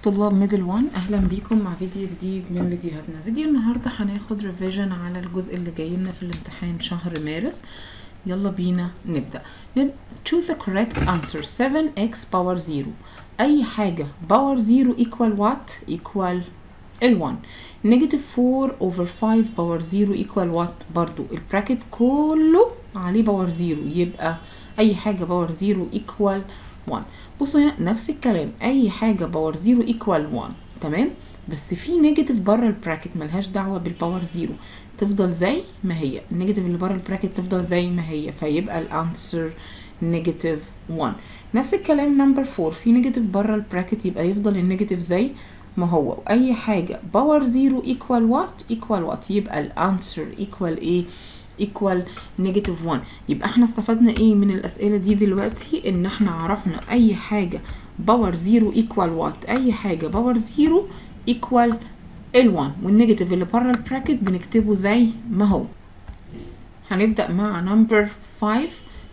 طلاب ميدل 1 اهلا بيكم مع فيديو جديد من فيديوهاتنا. فيديو النهارده هناخد ريفيجن على الجزء اللي جاي لنا في الامتحان شهر مارس. يلا بينا نبدا. choose the correct answer. 7x power 0 اي حاجه باور 0 equal what equal ال1. negative 4 over 5 باور 0 equal what برضو البراكت كله عليه باور 0 يبقى اي حاجه باور 0 equal 1. بصوا هنا نفس الكلام اي حاجه باور 0 equal 1 تمام، بس في نيجاتيف بره البراكت ملهاش دعوه بالباور 0 تفضل زي ما هي، النيجاتيف اللي بره البراكت تفضل زي ما هي فيبقى الانسر نيجاتيف 1. نفس الكلام نمبر 4 في نيجاتيف بره البراكت يبقى يفضل النيجاتيف زي ما هو، واي حاجه باور 0 equal what يبقى الانسر equal ايه equal negative 1. يبقى احنا استفدنا ايه من الاسئله دي دلوقتي؟ ان احنا عرفنا اي حاجه باور 0 equal what، اي حاجه باور 0 equal ال1، والنيجاتيف اللي بره البراكت بنكتبه زي ما هو. هنبدا مع نمبر 5.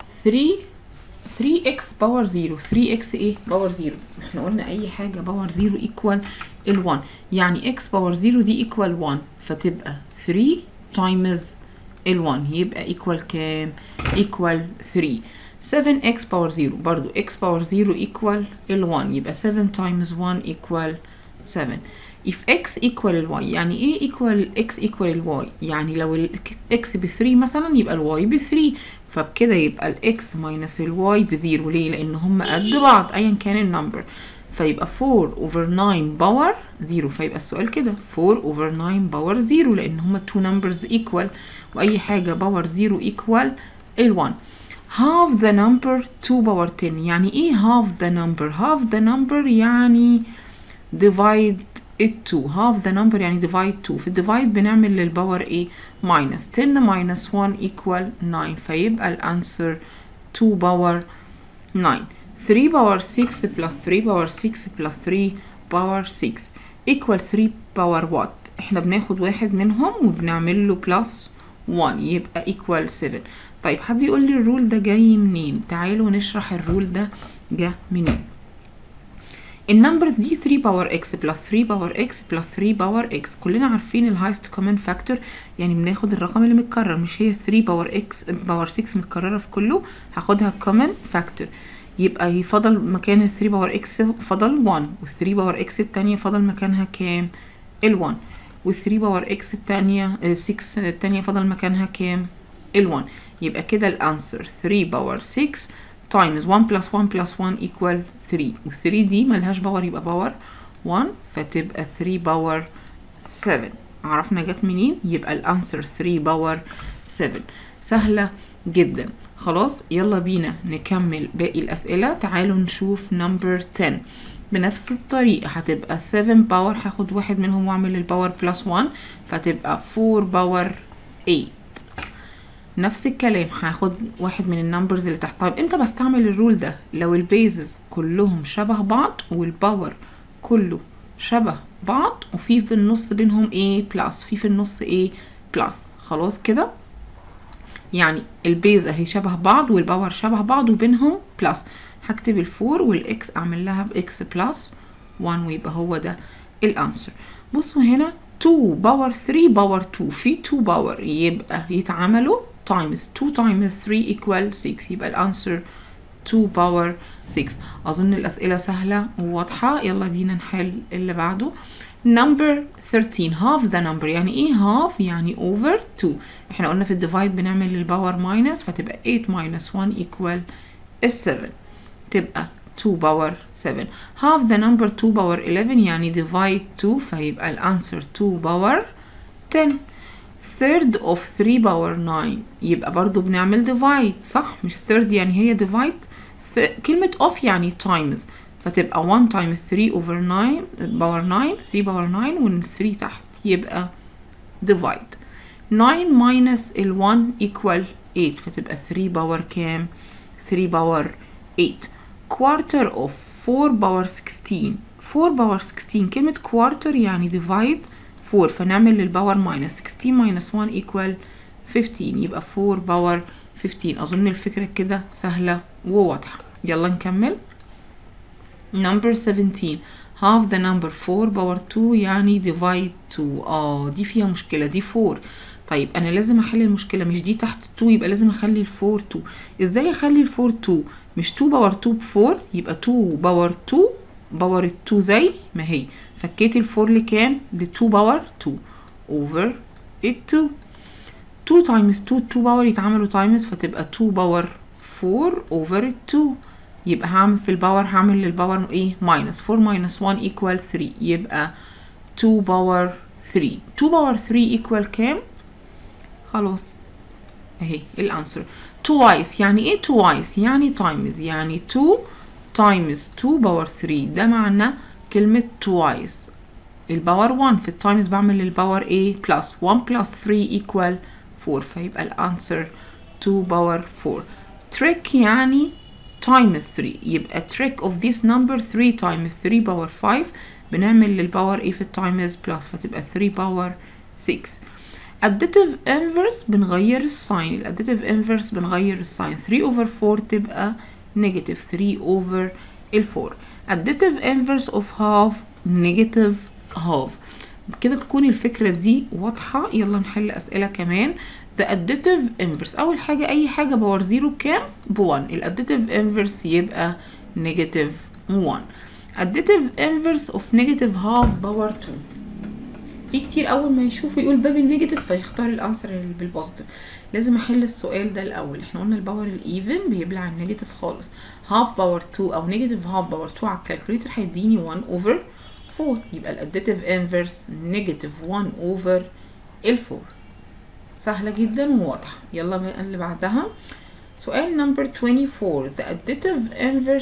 3x باور 0. 3x ايه باور 0؟ احنا قلنا اي حاجه باور 0 equal ال1، يعني x باور 0 دي equal 1 فتبقى 3 times ال1 يبقى equal كام؟ equal 3. 7x باور 0 برضو x باور 0 equal ال1 يبقى 7 times 1 equal 7. if x equal ال y يعني ايه equal x equal ال y؟ يعني لو ال x ب 3 مثلا يبقى ال y ب 3، فبكده يبقى ال x minus ال y ب 0. ليه؟ لان هم قد بعض ايا كان النمبر، فيبقى 4 over 9 باور 0. فيبقى السؤال كده 4 over 9 باور 0 لان هما 2 numbers equal، واي حاجه باور 0 equal ال1. half the number 2 باور 10. يعني ايه half the number؟ half the number يعني divide it 2. half the number يعني divide 2. في الديفايد بنعمل للباور ايه؟ minus 10 minus 1 equal 9 فيبقى الانسر 2 باور 9. 3 باور 6 plus 3 باور 6 plus 3 باور 6 equal 3 باور what؟ احنا بناخد واحد منهم وبنعمل له plus 1 يبقى equal 7. طيب حد يقول لي الرول ده جاي منين؟ تعالوا نشرح الرول ده جه منين. النمبر دي 3 باور x plus 3 باور x plus 3 باور x، كلنا عارفين الهايست كومن فاكتور، يعني بناخد الرقم اللي متكرر، مش هي 3 باور x باور 6 متكرره في كله، هاخدها كومن فاكتور يبقى يفضل مكان ال 3 باور x فضل 1، وال 3 باور x التانية فضل مكانها كام؟ ال1، وال 3 باور x التانية 6 التانية فضل مكانها كام؟ ال1. يبقى كده الانسر 3 باور 6 times 1 plus 1 plus 1 equal 3، وال 3 دي ملهاش باور يبقى باور 1 فتبقى 3 باور 7. عرفنا جت منين؟ يبقى الانسر 3 باور 7. سهلة جدا. خلاص يلا بينا نكمل باقي الأسئلة. تعالوا نشوف نمبر 10. بنفس الطريقة هتبقى 7 باور، هاخد واحد منهم واعمل الباور بلس 1 فتبقى 4 باور 8. نفس الكلام هاخد واحد من النمبرز اللي تحت. طيب امتى بستعمل الرول ده؟ لو البيزز كلهم شبه بعض والباور كله شبه بعض وفي النص بينهم ايه بلس، في النص ايه بلس. خلاص كده يعني البيز اهي شبه بعض والباور شبه بعض وبينهم بلس، هكتب الفور والاكس اعمل لها باكس بلس 1 ويبقى هو ده الانسر. بصوا هنا 2 باور 3 باور 2، في 2 باور يبقى يتعاملوا times 2 times 3 equal 6 يبقى الانسر 2 باور 6. اظن الاسئله سهله وواضحه. يلا بينا نحل اللي بعده. نمبر 13 half the number. يعني ايه half؟ يعني over 2. احنا قلنا في الديفايد بنعمل للباور ماينس فتبقى 8 minus 1 equal 7 تبقى 2 باور 7. half the number 2 باور 11 يعني divide 2 فيبقى الانسر 2 باور 10. third of 3 باور 9 يبقى برضو بنعمل divide صح؟ مش third يعني هي divide. كلمة of يعني times فتبقى 1 times 3 over 9 باور 9 3 باور 9 وال 3 تحت يبقى divide. 9 minus ال 1 equal 8 فتبقى 3 باور كام؟ 3 باور 8. quarter of 4 باور 16. 4 باور 16 كلمة quarter يعني divide 4 فنعمل للباور minus 16 minus 1 equal 15 يبقى 4 باور 15. أظن الفكرة كده سهلة وواضحة. يلا نكمل. number 17 half the number 4 باور 2 يعني divide 2. دي فيها مشكلة، دي 4. طيب انا لازم احل المشكلة، مش دي تحت 2 يبقى لازم اخلي ال 4 2. ازاي اخلي ال 4 2؟ مش 2 باور 2 ب 4 يبقى 2 باور 2 باور 2 زي ما هي، فكيت ال 4 لكام؟ ل 2 باور 2 over ال 2. 2 times 2 2 باور يتعملوا times فتبقى 2 باور 4 over ال 2. يبقى هعمل في الباور، هعمل للباور ايه؟ minus 4 minus 1 equal 3 يبقى 2 باور 3. 2 باور 3 equal كام؟ خلاص اهي الانسر. twice يعني ايه twice؟ يعني times، يعني 2 times 2 باور 3 ده معنى كلمة twice. الباور 1 في التايمز بعمل للباور ايه؟ plus 1 plus 3 equal 4 فيبقى الانسر 2 باور 4. trick يعني times 3 يبقى trick of this number 3 times 3 باور 5 بنعمل للباور ايه في التايمز plus فتبقى 3 باور 6. additive inverse بنغير الساين، الاديتيف inverse بنغير الساين 3 over 4 تبقى negative 3 over ال 4. additive inverse of half negative half. كده تكون الفكرة دي واضحة. يلا نحل أسئلة كمان. the additive inverse أول حاجة أي حاجة باور 0 بكام؟ ب1. الاديتيف inverse يبقى negative 1. additive inverse of negative half باور 2. في كتير اول ما يشوف يقول ده بالنيجاتيف فيختار الانسر اللي بالبوزيتيف. لازم احل السؤال ده الاول. احنا قلنا الباور الايفن بيبلع النيجاتيف خالص. هاف باور 2 او نيجاتيف هاف باور 2 على الكالكوليتر هيديني 1 اوفر 4 يبقى الاديتيف انفرس نيجاتيف 1 اوفر ال 4. سهله جدا وواضحه. يلا بقى اللي بعدها سؤال نمبر 24. the additive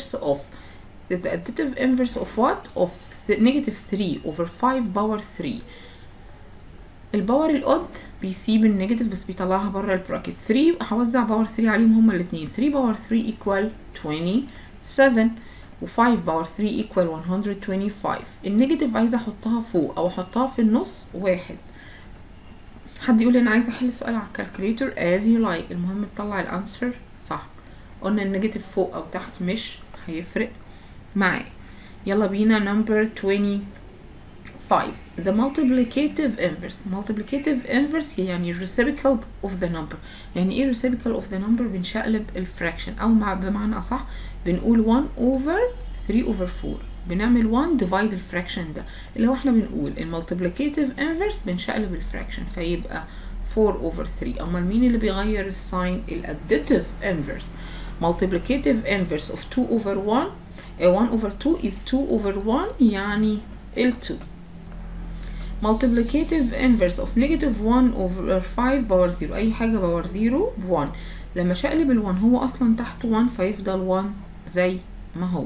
inverse of what? of negative 3 over 5 باور 3. الباور الاود بيسيب النيجاتيف بس بيطلعها بره البراكت. 3 هوزع باور 3 عليهم هما الاثنين. 3 باور 3 equal 27 و5 باور 3 equal 125. النيجاتيف عايزه احطها فوق او احطها في النص واحد. حد يقول لي انا عايزه احل السؤال على الكالكوليتر as you like، المهم تطلع الانسر صح. قلنا النيجاتيف فوق او تحت مش هيفرق معايا. يلا بينا number 25. the multiplicative inverse يعني reciprocal of the number. يعني ايه reciprocal of the number؟ بنشقلب الفراكشن او بمعنى اصح بنقول 1 over 3 over 4 بنعمل 1 divide الفراكشن ده اللي هو احنا بنقول المultiplicative inverse بنشقلب الفراكشن فيبقى 4 over 3. امال مين اللي بيغير الساين؟ الاديتيف inverse. multiplicative inverse of 2 over 1 1 over 2 is 2 over 1 يعني ال 2. multiplicative inverse of negative 1 over 5 باور 0. اي حاجة باور 0 ب 1. لما شقلب ال 1 هو اصلا تحته 1 فيفضل 1 زي ما هو.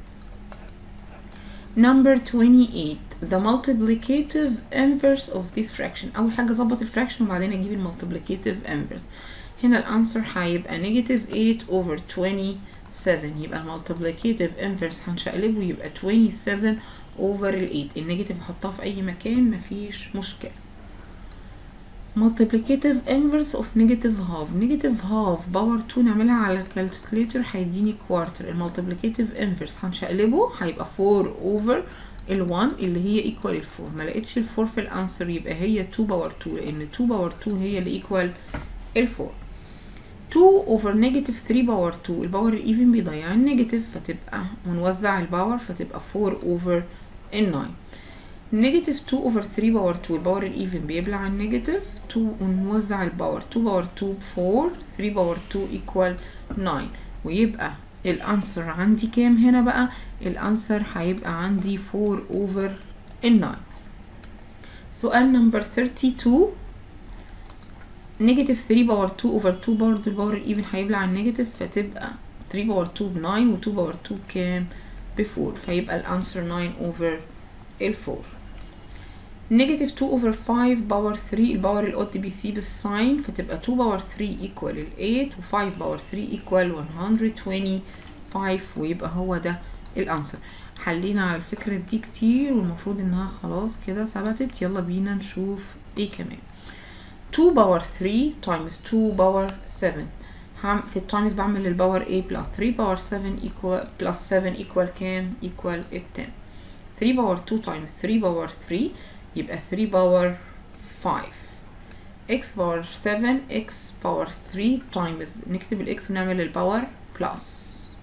number 28. the multiplicative inverse of this fraction. اول حاجة ظبط الفراكشن وبعدين اجيب المultiplicative inverse. هنا الانسر هيبقى negative 8 over 27 يبقى المultiplicative inverse هنشقلبه يبقى 27 over ال 8. النيجاتيف احطها في اي مكان مفيش مشكلة. multiplicative inverse of negative half باور 2 نعملها على الكالكوليتر هيديني كوارتر. المultiplicative inverse هنشقلبه هيبقى 4 over ال 1 اللي هي equal ال 4. ما لقيتش ال 4 في الانسر يبقى هي 2 باور 2 لان 2 باور 2 هي اللي equal ال 4. 2 over negative 3 باور 2 الباور الايفن بيضيع النيجاتيف فتبقى ونوزع الباور فتبقى 4 over ال 9. نيجاتيف 2 over 3 باور 2 الباور الايفن بيبلع النيجاتيف 2 ونوزع الباور 2 باور 2 4 3 باور 2 equal 9 ويبقى الانسر عندي كام هنا بقى؟ الانسر هيبقى عندي 4 over ال 9. سؤال نمبر 32. نيجاتيف 3 باور 2 over 2 برضه الباور الايفن هيبلع النيجاتيف فتبقى 3 باور 2 ب 9 و 2 باور 2 كام؟ ب 4 فيبقى الانسر 9 over ال 4. نيجاتيف 2 over 5 باور 3 الباور الاود بيسيب الساين فتبقى 2 باور 3 equal ال 8 و 5 باور 3 equal 125 ويبقى هو ده الانسر. حلينا على الفكرة دي كتير والمفروض انها خلاص كده ثبتت. يلا بينا نشوف ايه كمان. 2 باور 3 times 2 باور 7 في التايمز بعمل الباور a بلس 3 باور 7 equal بلس 7 equal كام؟ equal 10. 3 باور 2 times 3 باور 3 يبقى 3 باور 5. x باور 7 x باور 3 times نكتب الاكس ونعمل الباور بلس.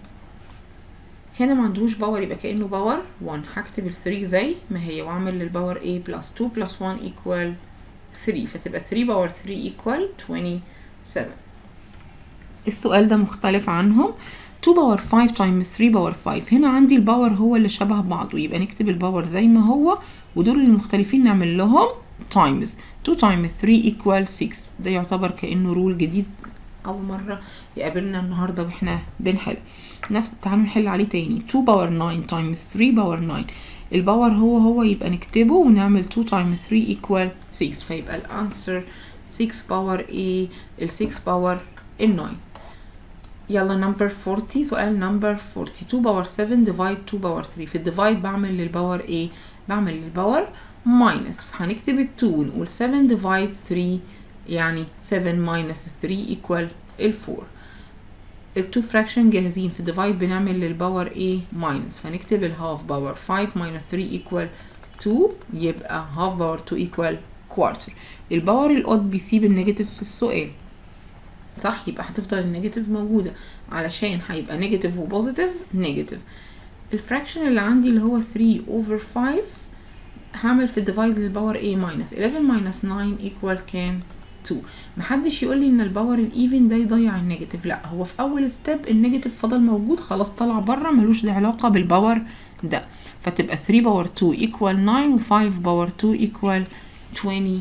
هنا ما عندوش باور يبقى كأنه باور 1. هكتب ال 3 زي ما هي واعمل للباور a بلس 2 بلس 1 equal 3 فتبقى 3 باور 3 equal 27. السؤال ده مختلف عنهم. 2 باور 5 times 3 باور 5. هنا عندي الباور هو اللي شبه بعضه يبقى نكتب الباور زي ما هو ودول المختلفين نعمل لهم times. 2 times 3 equal 6. ده يعتبر كأنه رول جديد أول مرة يقابلنا النهاردة واحنا بنحل. تعالوا نحل عليه تاني. 2 باور 9 times 3 باور 9. الباور هو يبقى نكتبه ونعمل 2 times 3 equal 6 فيبقى الانسر 6 باور a ال 6 باور ال 9. يلا نمبر 40. سؤال نمبر 40. 2 باور 7 divide 2 باور 3. في الديفايد بعمل للباور a بعمل للباور minus هنكتب ال 2 ونقول 7 divide 3 يعني 7 minus 3 equal ال 4. ال 2 fraction جاهزين. في الديفايد بنعمل للباور a minus فنكتب ال half باور 5 minus 3 equal 2 يبقى half باور 2 equal quarter. الباور الأود بيسيب النيجاتيف في السؤال صح يبقى هتفضل النيجاتيف موجودة علشان هيبقى نيجاتيف وبوزيتيف نيجاتيف. الفراكشن اللي عندي اللي هو 3 over 5 هعمل في الديفايد للباور a minus 11 minus 9 equal كام؟ 2. محدش يقول لي ان الباور الايفن ده يضيع النيجاتيف، لا هو في اول ستيب النيجاتيف فضل موجود خلاص طلع بره ملوش علاقة بالباور ده فتبقى 3 باور 2 equal 9 و 5 باور 2 equal 25.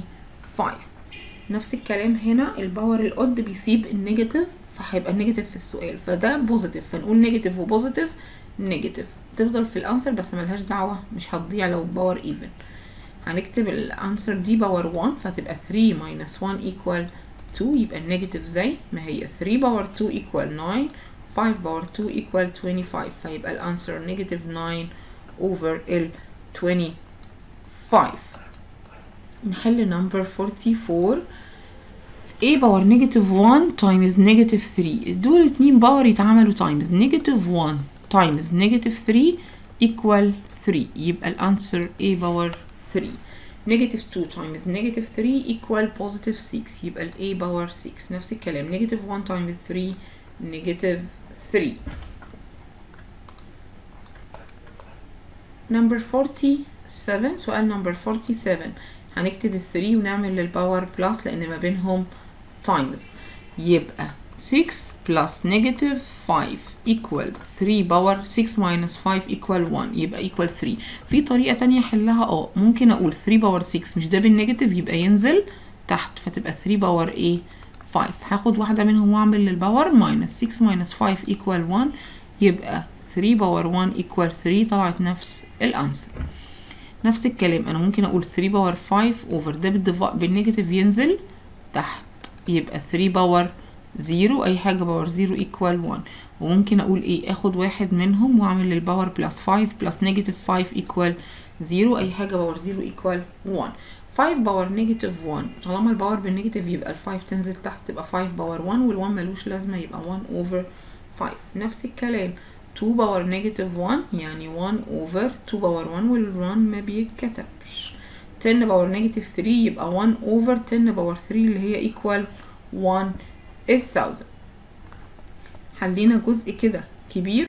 نفس الكلام هنا الباور الاود بيسيب النيجاتيف فهيبقى النيجاتيف في السؤال فده بوزيتيف فنقول نيجاتيف وبوزيتيف نيجاتيف تفضل في الانسر بس ملهاش دعوة مش هتضيع لو باور ايفن. هنكتب الانسر دي باور 1 فتبقى 3 minus 1 equal 2 يبقى النيجاتيف زي ما هي 3 باور 2 equal 9 5 باور 2 equal 25 فيبقى الانسر نيجاتيف 9 over ال 25. نحل نمبر 44. a باور نيجاتيف 1 times نيجاتيف 3 دول اتنين باور يتعاملوا times نيجاتيف 1 times نيجاتيف 3 equal 3 يبقى الانسر a باور 3. نيجاتيف 2 times نيجاتيف 3 equal بوزيتيف 6 يبقى ال a باور 6. نفس الكلام نيجاتيف 1 times 3 نيجاتيف 3. نمبر 47. سؤال نمبر 47 هنكتب ال 3 ونعمل للباور بلس لان ما بينهم times يبقى 6 plus negative 5 equal 3 باور 6 minus 5 equal 1 يبقى equal 3. في طريقة تانية احلها ممكن اقول 3 باور 6 مش ده بالنيجاتيف يبقى ينزل تحت فتبقى 3 باور a 5 هاخد واحدة منهم واعمل للباور minus 6 minus 5 equal 1 يبقى 3 باور 1 equal 3 طلعت نفس الانسر. نفس الكلام انا ممكن اقول 3 باور 5 over ده بالنيجاتيف ينزل تحت يبقى 3 باور 0 اي حاجة باور 0 equal 1 وممكن اقول ايه اخد واحد منهم واعمل للباور بلس 5 بلس نيجاتيف 5 equal 0 اي حاجة باور 0 equal 1. 5 باور نيجاتيف 1 طالما الباور بالنيجاتيف يبقى ال 5 تنزل تحت تبقى 5 باور 1 وال 1 ملوش لازمة يبقى 1 over 5. نفس الكلام 2 باور نيجاتيف 1 يعني 1 over 2 باور 1 وال 1 ما بيتكتبش. 10 باور نيجاتيف 3 يبقى 1 over 10 باور 3 اللي هي equal 1000. حلينا جزء كده كبير.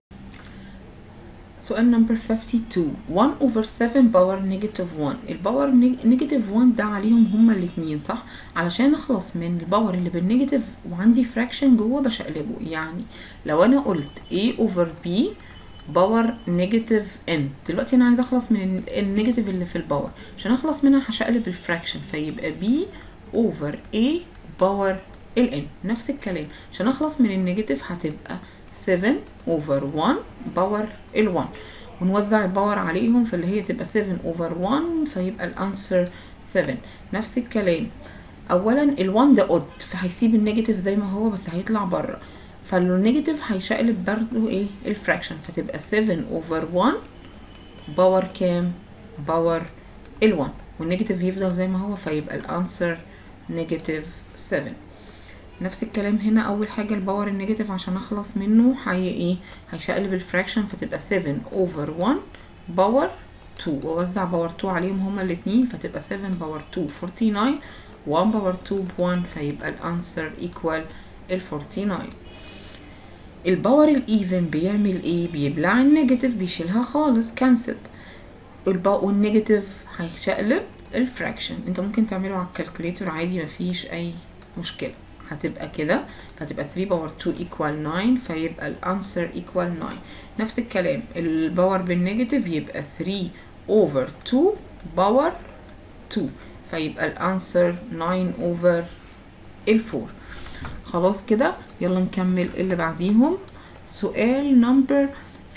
سؤال نمبر 52. 1 over 7 باور نيجاتيف 1. الباور نيجاتيف 1 ده عليهم هما الاتنين صح علشان اخلص من الباور اللي بالنيجاتيف وعندي فراكشن جوه بشقلبه يعني لو انا قلت a over b باور نيجاتيف n دلوقتي انا عايزه اخلص من النيجاتيف اللي في الباور عشان اخلص منها هشقلب الفراكشن فيبقى b over a باور ال n. نفس الكلام عشان اخلص من النيجاتيف هتبقى 7 over 1 باور ال 1 ونوزع الباور عليهم فاللي هي تبقى 7 over 1 فيبقى الانسر 7. نفس الكلام اولا ال 1 ده اود فهيسيب النيجاتيف زي ما هو بس هيطلع بره فالنيجاتيف هيشقلب برضو ايه الفراكشن فتبقى 7 over 1 باور كام باور ال 1 والنيجاتيف يفضل زي ما هو فيبقى الانسر نيجاتيف 7. نفس الكلام هنا. اول حاجه الباور النيجاتيف عشان اخلص منه هيشقلب الفراكشن، فتبقى 7 over 1 باور 2، واوزع باور 2 عليهم هما الاتنين، فتبقى 7 باور 2 49، 1 باور 2 ب1، فيبقى الانسر equal 49. الباور الايفن بيعمل ايه؟ بيبلع النيجاتيف، بيشيلها خالص كانسل، والنيجاتيف هيشقلب الفراكشن. انت ممكن تعمله على الكالكوليتر عادي، مفيش اي مشكله. هتبقى كده، هتبقى 3 باور 2 equal 9، فيبقى الانسر equal 9. نفس الكلام الباور بالنيجاتيف يبقى 3 over 2 باور 2، فيبقى الانسر 9 over 4. خلاص كده، يلا نكمل اللي بعديهم. سؤال نمبر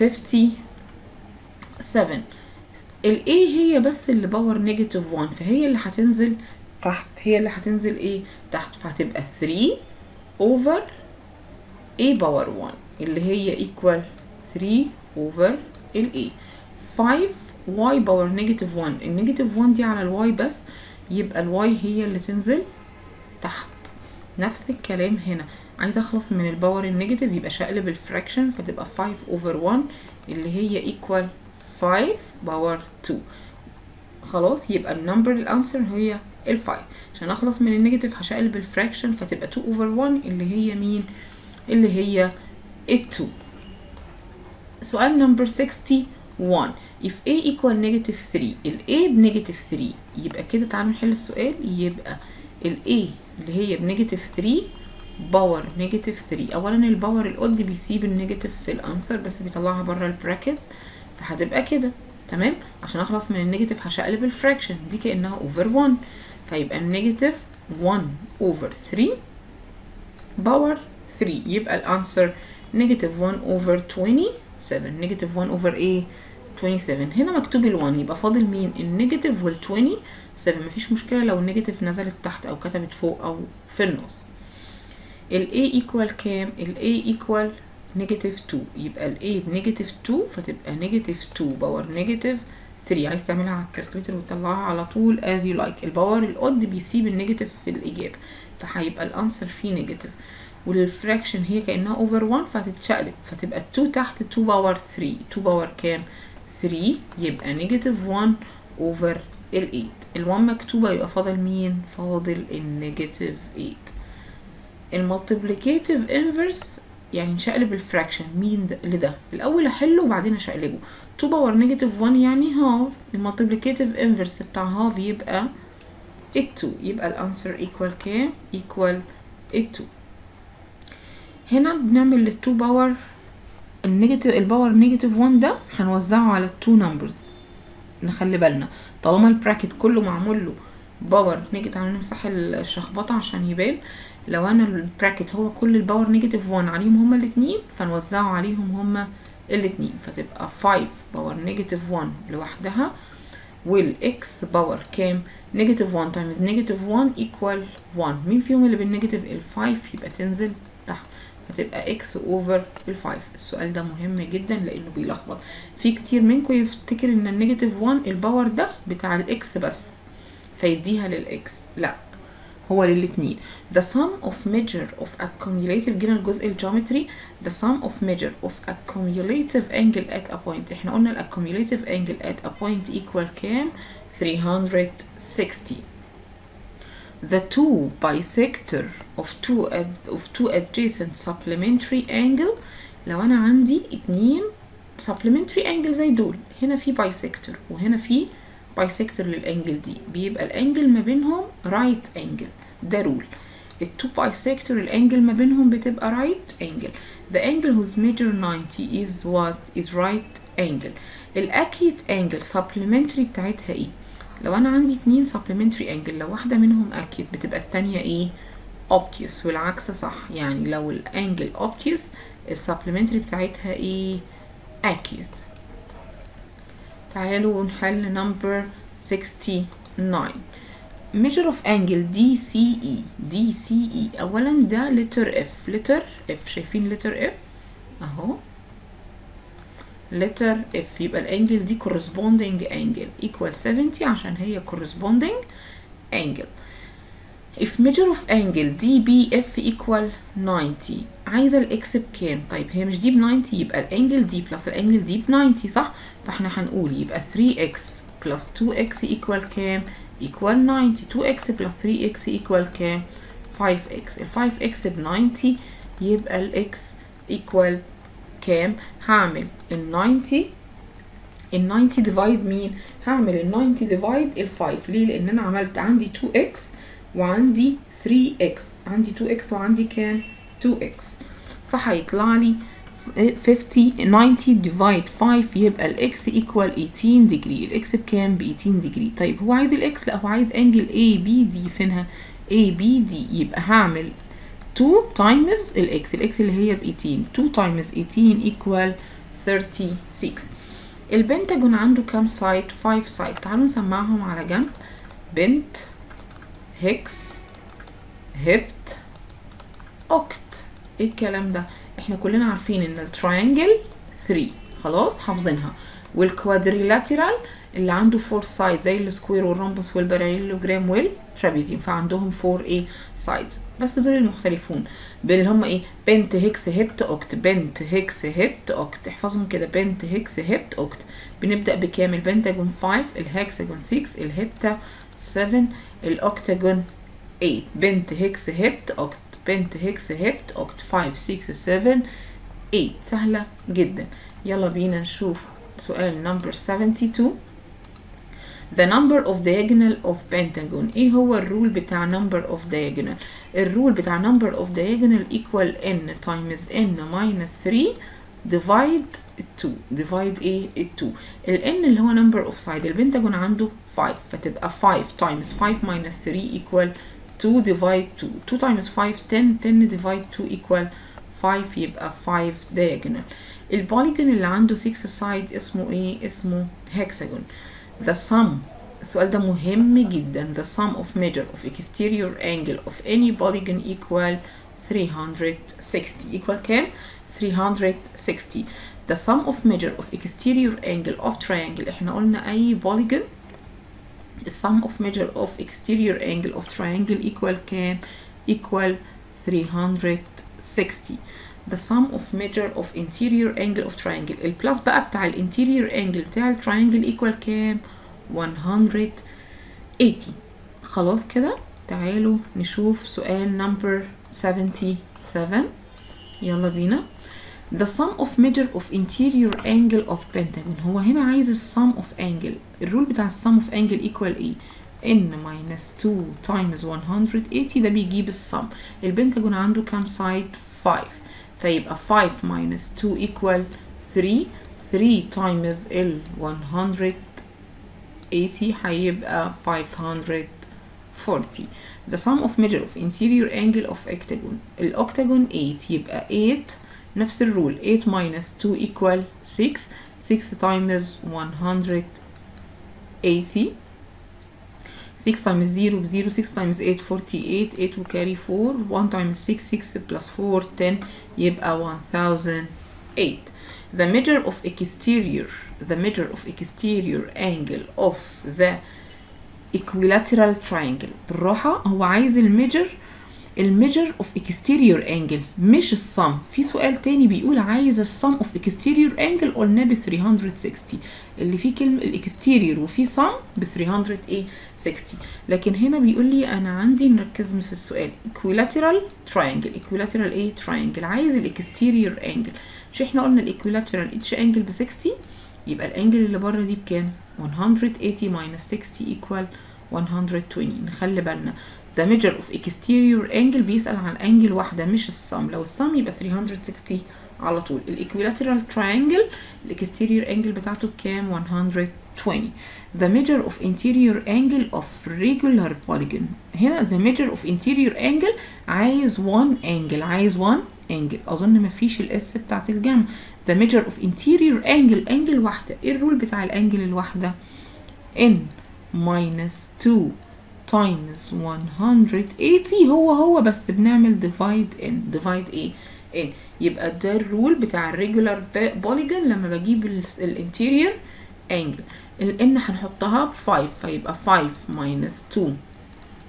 57. ال A هي بس اللي باور نيجاتيف 1، فهي اللي هتنزل تحت، هي اللي هتنزل ايه تحت، فهتبقى 3 over A باور 1 اللي هي equal 3 over ال A. 5 Y باور نيجاتيف 1، النيجاتيف 1 دي على الواي بس، يبقى الواي هي اللي تنزل تحت. نفس الكلام هنا، عايزه اخلص من الباور النيجاتيف يبقى شقلب الفراكشن، فتبقى 5 over 1 اللي هي equal 5 باور 2. خلاص، يبقى النمبر الانسر هي ال5. عشان اخلص من النيجاتيف هشقلب الفراكشن، فتبقى 2 over 1 اللي هي مين؟ اللي هي ال2. سؤال نمبر 61. if a equal negative 3، ال a بنيجاتيف 3، يبقى كده تعالوا نحل السؤال. يبقى ال a اللي هي بنيجاتيف 3 باور نيجاتيف 3. اولا الباور الاود بيسيب النيجاتيف في الانسر بس بيطلعها بره البراكت، فهتبقى كده تمام. عشان اخلص من النيجاتيف هشقلب الفراكشن دي كانها اوفر 1، فيبقى النيجاتيف 1 اوفر 3 باور 3، يبقى الانسر نيجاتيف 1 اوفر 27. نيجاتيف 1 اوفر ايه؟ 27. هنا مكتوب ال1، يبقى فاضل مين؟ النيجاتيف وال27. مفيش مشكله لو النيجاتيف نزلت تحت او كتبت فوق او في النص. ال A equal كام؟ ال A equal نيجاتيف 2، يبقى ال A بنيجاتيف 2، فتبقى نيجاتيف 2 باور نيجاتيف 3. عايز تعملها على الكالكوليتر وتطلعها على طول as you like. الباور الاود بيسيب النيجاتيف في الاجابه، فهيبقى الانسر فيه نيجاتيف، والفراكشن هي كانها اوفر 1 فهتتشقلب، فتبقى 2 تحت 2 باور 3. 2 باور كام؟ 3، يبقى نيجاتيف 1 اوفر ال 8. ال1 مكتوبه، يبقى فاضل مين؟ فاضل النيجاتيف 8. المالتيبليكاتيف انفرس يعني نشقلب الفراكشن مين ده لده. الاول احله وبعدين اشقلبه. 2 باور نيجاتيف 1 يعني هاف، المالتيبليكاتيف انفرس بتاع هاف يبقى 2، يبقى الانسر ايكوال كام؟ ايكوال 2. هنا بنعمل لل2 باور النيجاتيف، الباور نيجاتيف 1 ده هنوزعه على 2 نمبرز. نخلي بالنا طالما البراكت كله معمول له باور نيجاتيف، تعالوا نمسح الشخبطه عشان يبان. لو انا البراكت هو كل الباور نيجاتيف 1 عليهم هما الاثنين، فنوزعه عليهم هما الاثنين، فتبقى 5 باور نيجاتيف 1 لوحدها، والاكس باور كام؟ نيجاتيف 1 تايمز نيجاتيف 1 ايكوال 1. مين فيهم اللي بالنيجاتيف؟ ال5، يبقى تنزل تحت، هتبقى اكس اوفر ال5. السؤال ده مهم جدا لانه بيلخبط في كتير منكم، يفتكر ان النيجاتيف 1 الباور ده بتاع الاكس بس فيديها للاكس، لا هو للاتنين. the sum of measure of a cumulative، جينا الجزء الجيومتري. the sum of measure of a cumulative angle at a point، احنا قلنا ال cumulative angle at a point equal كام؟ 360. the two bisector of two adjacent supplementary angle، لو انا عندي اتنين supplementary angle زي دول، هنا في bisector وهنا في bisector للانجل دي، بيبقى الانجل ما بينهم right angle، ده رول. التو bisector الانجل ما بينهم بتبقى right angle. the angle whose measure 90 is what is right angle. الاكيوت angle supplementary بتاعتها ايه؟ لو انا عندي اتنين supplementary angle، لو واحدة منهم acute بتبقى التانية ايه؟ obtuse، والعكس صح. يعني لو الانجل obtuse الsupplementary بتاعتها ايه؟ acute. تعالوا نحل number 69. measure of angle DCE. DCE اولا ده letter F. letter F، شايفين letter F اهو letter F، يبقى الانجل دي corresponding angle equal 70 عشان هي corresponding angle. if measure of angle DBF equal 90 عايزة الإكس بكام؟ طيب هي مش دي ب 90 يبقى الأنجل دي بلس الأنجل دي ب 90 صح؟ فاحنا هنقول يبقى 3x plus 2x equal كام؟ equal 90. 2x plus 3x equal كام؟ 5x. ال 5x ب 90 يبقى ال x equal كام؟ هعمل ال 90 divide مين؟ هعمل ال 90 divide ال 5. ليه؟ لأن أنا عملت عندي 2x وعندي 3x، عندي 2x وعندي كام؟ 2x، فهيطلع لي 90 divide 5 يبقى الاكس equal 18 degree. الاكس بكام؟ ب 18 degree. طيب هو عايز الاكس؟ لا هو عايز انجل ABD. فينها ABD؟ يبقى هعمل 2 times الاكس اللي هي ب 18. 2 times 18 equal 36. البنتاجون عنده كام سايد؟ 5 سايد. تعالوا نسمعهم على جنب. بنت، هكس، هبت، اوكت. ايه الكلام ده؟ احنا كلنا عارفين ان التراينجل 3 خلاص حافظينها، والكوادريلاترال اللي عنده 4 سايد زي السكوير والرامبوس والباراليلوجرام والترابيزيوم فعندهم 4 ايه سايدز، بس دول المختلفون اللي هم ايه؟ بنت، هكس، هبت، اوكت. بنت، هكس، هبت، اوكت. احفظهم كده، بنت، هكس، هبت، اوكت. بنبدأ بكام؟ البنتاجون 5، الهكساجون 6، الهبتا 7، الاوكتاجون 8. بنت، هكس، هبت، اوكت. بنت، هكس، هبت، اوكت. 5 6 7 8. سهلة جدا. يلا بينا نشوف سؤال نمبر 72. The number of diagonal of pentagon. ايه هو الرول بتاع number of diagonal؟ الرول بتاع number of diagonal equal n times n minus 3 divide 2. divide ايه؟ 2. ال n اللي هو number of side. البنتاجون عنده 5 فتبقى 5 times 5 minus 3 equal 2 divide 2. 2 times 5 10. 10 divide 2 equal 5 يبقى 5 diagonal. البوليجون اللي عنده 6 side اسمه ايه؟ اسمه hexagon. The sum، السؤال ده مهم جدا. The sum of measure of exterior angle of any polygon equal 360. equal كام؟ 360. The sum of measure of exterior angle of triangle. احنا قلنا اي polygon the sum of measure of exterior angle of triangle equal كام؟ equal 360. The sum of measure of interior angle of triangle. البلس بقى بتاع الانتيريور angle بتاع التراينجل equal كام؟ 180. خلاص كده. تعالوا نشوف سؤال نمبر 77. يلا بينا. The sum of measure of interior angle of pentagon. هو هنا عايز السم of angle. الرول بتاع السم of angle equal ايه؟ n minus 2 times 180. ده بيجيب السم. البنتاجون عنده كام سايد؟ 5 فيبقى 5 minus 2 equal 3. 3 times ال 180 هيبقى 540. The sum of measure of interior angle of octagon. الأوكتاجون 8 يبقى 8 نفس الرول. 8 minus 2 equal 6. 6 times 180. 6 times 0 0. 6 times 8 48. 8 will carry 4. 1 times 6 6 plus 4 10 يبقى 1008. The measure of exterior angle of the equilateral triangle. بالراحة، هو عايز الميجر of exterior angle مش السم. في سؤال تاني بيقول عايز السم of exterior angle قلنا ب 360 اللي فيه كلمة الاكستيريور وفيه سم ب 360. لكن هنا بيقول لي انا عندي نركز في السؤال equilateral triangle عايز الاكستيريور angle. مش احنا قلنا الايكويلاترال اتش انجل ب 60؟ يبقى الانجل اللي بره دي بكام؟ 180 minus 60 equal 120. نخلي بالنا the measure of exterior angle بيسأل عن انجل واحدة مش السم. لو السم يبقى 360 على طول. الايكويلاترال تراينجل الاكستيريور انجل بتاعته بكام؟ 120. the measure of interior angle of regular polygon. هنا the measure of interior angle عايز one angle. اظن مفيش الاس بتاعت الجمع. the measure of interior angle واحدة. ايه الرول بتاع الانجل الواحدة؟ n minus 2 times 180 هو بس بنعمل divide ايه؟ n. يبقى ده الرول بتاع الريجولار بوليجون لما بجيب الانتيريور انجل. ال n هنحطها ب 5 فيبقى 5 minus 2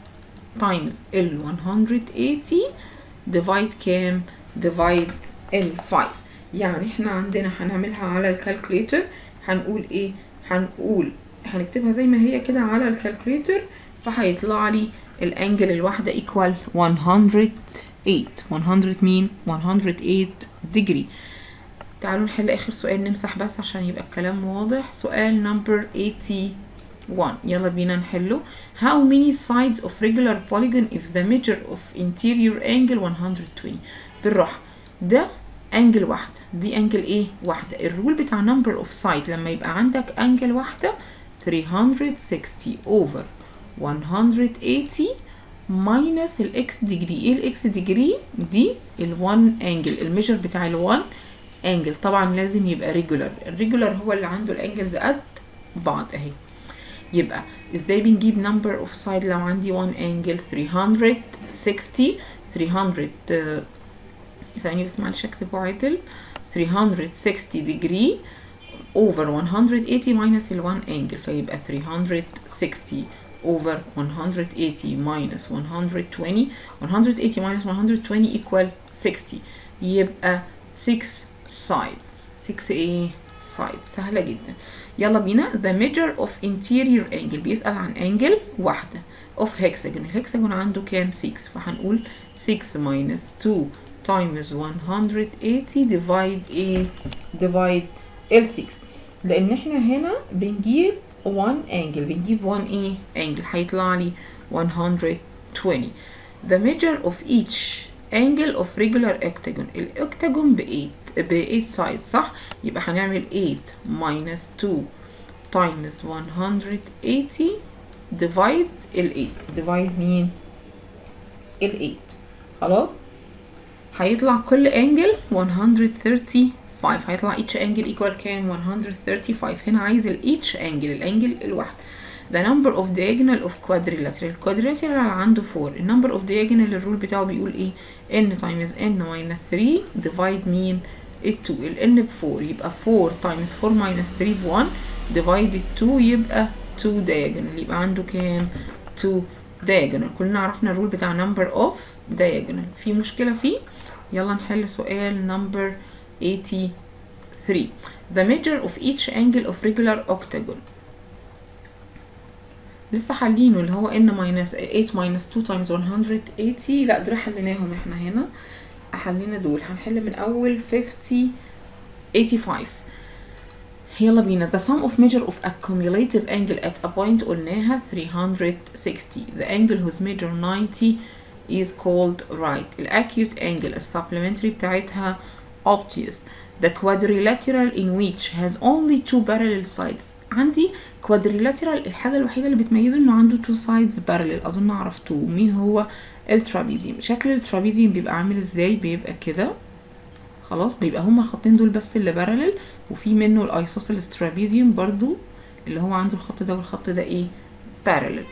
times ال 180 divide كام؟ divide ال 5. يعني احنا عندنا هنعملها على الكالكوليتر، هنقول ايه؟ هنكتبها زي ما هي كده على الكالكوليتر، فهيطلع لي الانجل الواحدة equal 108. 100 مين؟ 108 degree. تعالوا نحل اخر سؤال نمسح بس عشان يبقى الكلام واضح. سؤال نمبر 81، يلا بينا نحله. How many sides of regular polygon if the measure of interior angle 120؟ بالراحة، ده انجل واحدة، دي انجل ايه؟ واحدة. الرول بتاع number of side لما يبقى عندك انجل واحدة 360 over 180 minus الاكس ديجري. ايه الاكس ديجري دي؟ ال1 انجل، الميجر بتاع ال1 انجل. طبعا لازم يبقى ريجولار، الريجولار هو اللي عنده الانجلز قد بعض اهي. يبقى ازاي بنجيب number of side لو عندي 1 انجل؟ 360 ثانية بس معلش اكتبه عدل، 360 degree over 180 minus ال1 انجل، فيبقى 360 over 180 minus 120. 180 minus 120 equal 60، يبقى 6 sides. 6 ايه؟ sides. سهلة جدا. يلا بينا. the measure of interior angle بيسأل عن angle واحدة of hexagon. الهكساجون عنده كام؟ 6، فهنقول 6 minus 2 times 180 divide ايه؟ divide ال 6. لان احنا هنا بنجيب 1 angle، بنجيب 1 ايه؟ angle، هيطلع لي 120. the measure of each angle of regular octagon. الاوكتاجون ب 8 sides صح؟ يبقى هنعمل 8 minus 2 times 180 divide ال 8. divide مين؟ ال 8. خلاص؟ هيطلع كل angle 135. هيطلع each angle equal كام؟ 135. هنا عايز ال each angle، الانجل الواحد. the number of diagonal of quadrilateral. quadrilateral عنده 4. ال number of diagonal الرول بتاعه بيقول ايه؟ n times n minus 3 divide مين؟ ال 2. ال n ب 4 يبقى 4 times 4 minus 3 ب 1 divide ال 2 يبقى 2 diagonal. يبقى عنده كام؟ 2 diagonal. كلنا عرفنا الرول بتاع number of diagonal. في مشكلة فيه؟ يلا نحل سؤال number 83. the measure of each angle of regular octagon. لسه حالينه اللي هو n minus 8 minus 2 times 180. لا دول حليناهم احنا هنا، حلينا دول. هنحل من اول 85. يلا بينا. the sum of measure of a cumulative angle at a point قلناها 360. the angle whose measure 90 is called right. الacute angle الsupplementary بتاعتها obtuse. the quadrilateral in which has only two parallel sides. عندي quadrilateral الحاجة الوحيدة اللي بتميزه انه عنده two sides parallel. اظن عرفتوه. مين هو؟ الترابيزيوم. شكل الترابيزيوم بيبقى عامل ازاي؟ بيبقى كده. خلاص، بيبقى هما الخطين دول بس اللي parallel، وفي منه الايسوسيلس ترابيزيوم برضو اللي هو عنده الخط ده والخط ده ايه؟ parallel.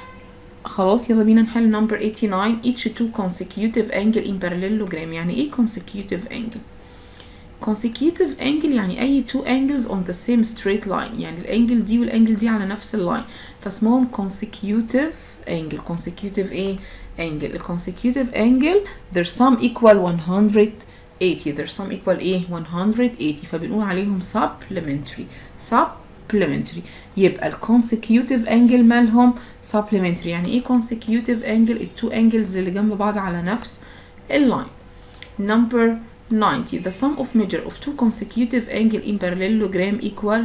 خلاص يلا بينا نحل number 89. each two consecutive angle in parallelogram. يعني ايه consecutive angle؟ consecutive angle يعني اي two angles on the same straight line، يعني الانجل دي والانجل دي على نفس اللاين، فاسمهم consecutive angle. consecutive ايه؟ angle. consecutive angle their sum equal 180. their sum equal ايه؟ 180. فبنقول عليهم supplementary. supplementary. يبقى consecutive angle مالهم supplementary. يعني ايه consecutive angle؟ التو angles اللي جنب بعض على نفس اللاين. number 90. the sum of measure of two consecutive angle in parallelogram equal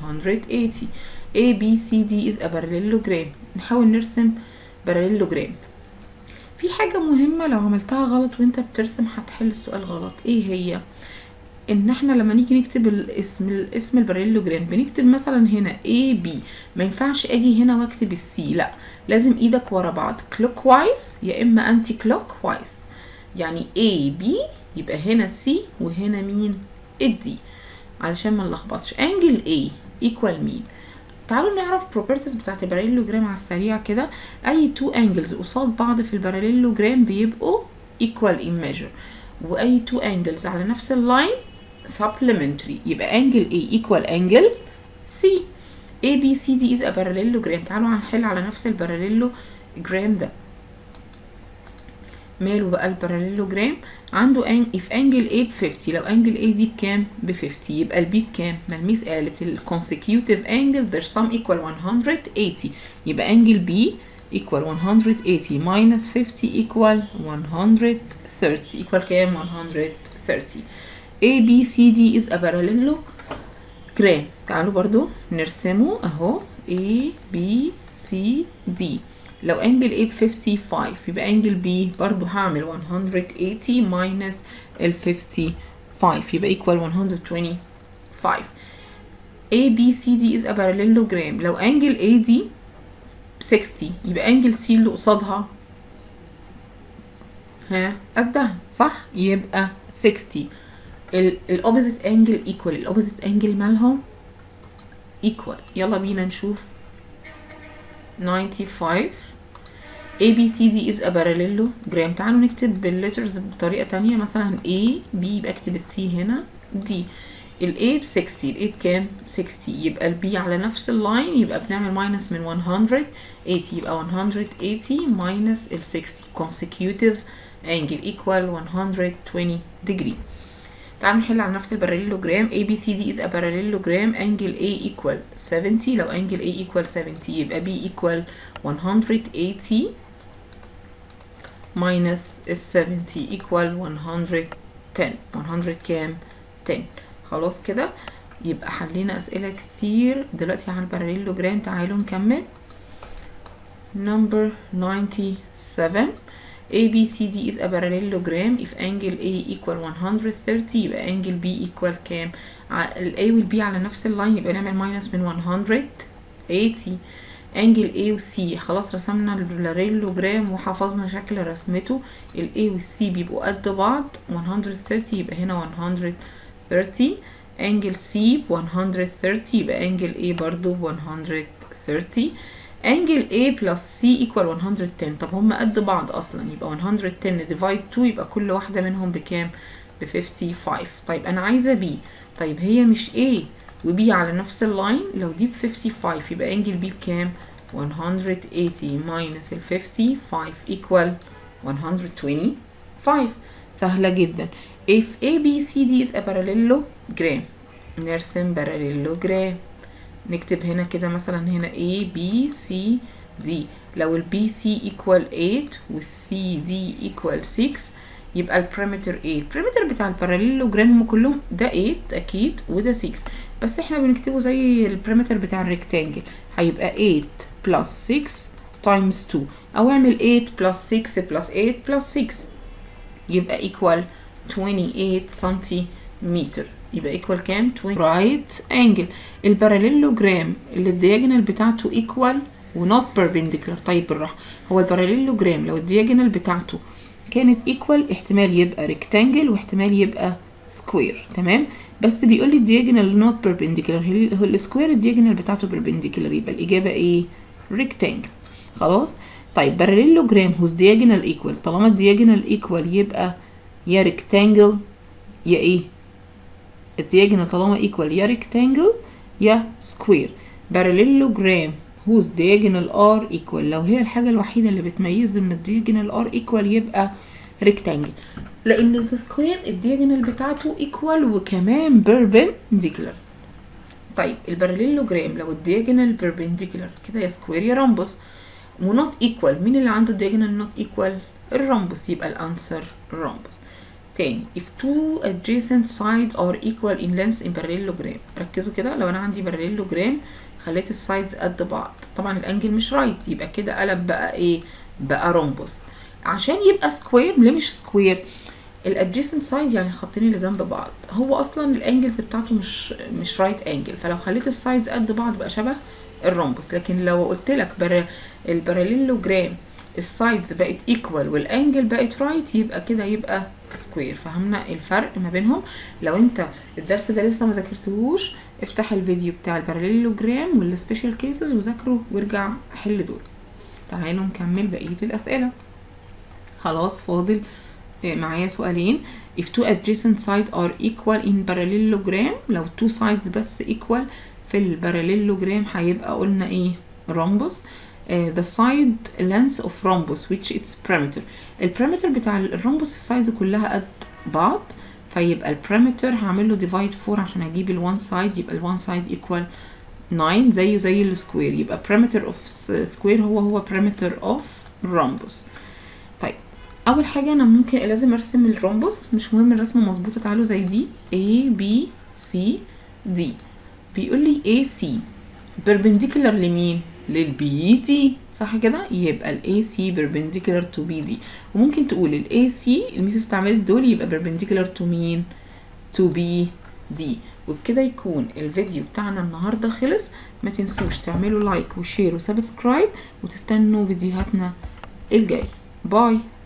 180. A B C D is a parallelogram. نحاول نرسم parallelogram. في حاجة مهمة لو عملتها غلط وانت بترسم هتحل السؤال غلط. ايه هي؟ ان احنا لما نيجي نكتب الاسم الباراليلوجرام بنكتب مثلا هنا A B، ما ينفعش اجي هنا واكتب السي، لا لازم ايدك ورا بعض clockwise يا اما anti clockwise. يعني A B يبقى هنا C وهنا مين؟ الدي، علشان ما نلخبطش. انجل A equal مين؟ تعالوا نعرف properties بتاعت الباراليلوجرام على السريع كده. اي two angles قصاد بعض في الباراليلوجرام بيبقوا equal in measure، واي two angles على نفس اللاين supplementary. يبقى angle A equal angle C. A B C D is a parallelogram. تعالوا هنحل على نفس الباراليلوجرام ده. ماله بقى الباراليلوجرام؟ عنده if angle A ب50، لو angle A دي بكام؟ ب50، يبقى البي بكام؟ ما الميس قالت ال consecutive angle their sum equal 180، يبقى angle B equal 180 minus 50 equal 130 equal كام؟ 130. A B C D is a parallelogram. تعالوا برضو نرسمه اهو A B C D. لو انجل A ب 55 يبقى انجل B برضو هعمل 180 minus ال 55 يبقى equal 125. A B C D is a parallelogram. لو انجل A دي 60 يبقى انجل C اللي قصادها قدها صح؟ يبقى 60. الاوبوزيت انجل ايكوال، الاوبوزيت انجل مالهم ايكوال. يلا بينا نشوف 95. ABCD is a parallelogram. تعالوا نكتب بالليترز بطريقة تانية، مثلا A B يبقى اكتب السي هنا D. ال A ب 60، ال A بكام؟ 60، يبقى ال B على نفس اللاين يبقى بنعمل ماينس من 180 يبقى 180 ماينس ال 60 consecutive angle equal 120 degree. تعالوا نحل على نفس الباراليلوجرام. ABCD is a parallelogram. angle A equal 70. لو angle A equal 70 يبقى B equal 180 minus 70 equal 110. 100 كام؟ 10. خلاص كده يبقى حلينا أسئلة كتير دلوقتي عن الباراليلوجرام. تعالوا نكمل. number 97. ABCD is a parallelogram. if angle A equal 130 يبقى angle B equal كام؟ ال A وال B على نفس اللاين يبقى نعمل ماينس من 180. angle A و C خلاص رسمنا الباراليلوجرام وحفظنا شكل رسمته. ال A وال C بيبقوا قد بعض 130 يبقى هنا 130. angle C ب 130 يبقى angle A برضو ب 130. angle A plus C equal 110. طب هم قد بعض اصلا يبقى 110 divide 2 يبقى كل واحدة منهم بكام؟ ب 55. طيب انا عايزة B. طيب هي مش A و B على نفس اللاين، لو دي ب 55 يبقى angle B بكام؟ 180 minus ال 55 equal 125. سهلة جدا. if ABCD is a parallelogram نرسم parallelogram. نكتب هنا كده مثلا هنا A B C D. لو ال BC equal 8 وال CD equal 6 يبقى البريمتر A. البريمتر بتاع الباراليلوجرام هم كلهم ده 8 اكيد وده 6، بس احنا بنكتبه زي البريمتر بتاع الريكتانجل، هيبقى 8 plus 6 times 2، او اعمل 8 plus 6 plus 8 plus 6 يبقى equal 28 سنتيمتر. يبقى equal كام؟ 20 right angle. الباراليلوجرام اللي الدياجونال بتاعته equal و not perpendicular. طيب بالراحة، هو الباراليلوجرام لو الدياجونال بتاعته كانت equal احتمال يبقى rectangle واحتمال يبقى square، تمام؟ بس بيقول لي الدياجونال not perpendicular، هو السكوير الدياجونال بتاعته perpendicular يبقى الإجابة ايه؟ rectangle. خلاص؟ طيب باراليلوجرام whose diagonal equal، طالما الدياجونال equal يبقى يا rectangle يا ايه؟ الدياجونال طالما equal يا rectangle يا square. parallelogram whose diagonal are equal، لو هي الحاجة الوحيدة اللي بتميز من الدياجونال are equal يبقى rectangle، لأن السكوير الدياجونال بتاعته equal وكمان perpendicular. طيب الباراليلوجرام لو الدياجونال perpendicular كده يا سكوير يا رامبوس، ونوت equal مين اللي عنده الدياجونال not equal؟ الرامبوس، يبقى الانسر رامبوس. تاني if two adjacent sides are equal in length in parallelogram. ركزوا كده، لو انا عندي parallelogram خليت السايدز قد بعض، طبعا الانجل مش رايت يبقى كده قلب بقى ايه؟ بقى رومبوس. عشان يبقى سكوير، ليه مش سكوير؟ الادجيسنت سايد يعني الخطين اللي جنب بعض، هو اصلا الانجلز بتاعته مش رايت انجل، فلو خليت السايدز قد بعض بقى شبه الرومبوس. لكن لو قلت لك الباراليلوجرام السايدز بقت ايكوال والانجل بقت رايت يبقى كده يبقى سكوير. فهمنا الفرق ما بينهم؟ لو انت الدرس ده لسه ما ذاكرتهوش افتح الفيديو بتاع الباراليلوجرام والسبيشال كيسز وذاكره وارجع حل دول. تعالوا نكمل بقيه الاسئله. خلاص فاضل معايا سؤالين. if two adjacent sides are equal in parallelogram، لو two sides بس equal في الباراليلوجرام هيبقى قلنا ايه؟ رومبوس. the side length of rhombus which its perimeter. البريمتر بتاع الرhombus السايز كلها قد بعض، فيبقى البريمتر هعمل له divide 4 عشان اجيب ال one side، يبقى ال one side equal 9 زيه زي السكوير، يبقى perimeter of square هو perimeter of rhombus. طيب اول حاجه انا ممكن لازم ارسم الرومبوس، مش مهم الرسمه مظبوطه، تعالوا زي دي A B C D. بيقول لي AC perpendicular لمين؟ للبي دي، صح كده؟ يبقى ال AC perpendicular to BD. وممكن تقول ال AC الميس استعملت دول يبقى perpendicular to مين؟ to BD. وبكده يكون الفيديو بتاعنا النهارده خلص. ما تنسوش تعملوا لايك وشير وسبسكرايب، وتستنوا فيديوهاتنا الجايه. باي.